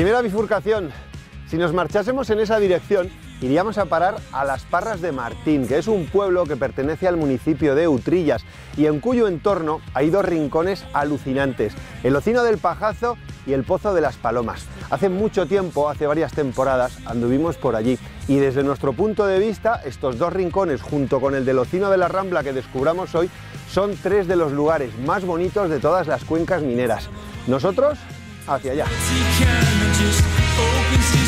Primera bifurcación. Si nos marchásemos en esa dirección, iríamos a parar a Las Parras de Martín, que es un pueblo que pertenece al municipio de Utrillas y en cuyo entorno hay dos rincones alucinantes, el Ocino del Pajazo y el Pozo de las Palomas. Hace mucho tiempo, hace varias temporadas, anduvimos por allí y desde nuestro punto de vista, estos dos rincones, junto con el del Ocino de la Rambla que descubramos hoy, son tres de los lugares más bonitos de todas las cuencas mineras. Nosotros, hacia allá.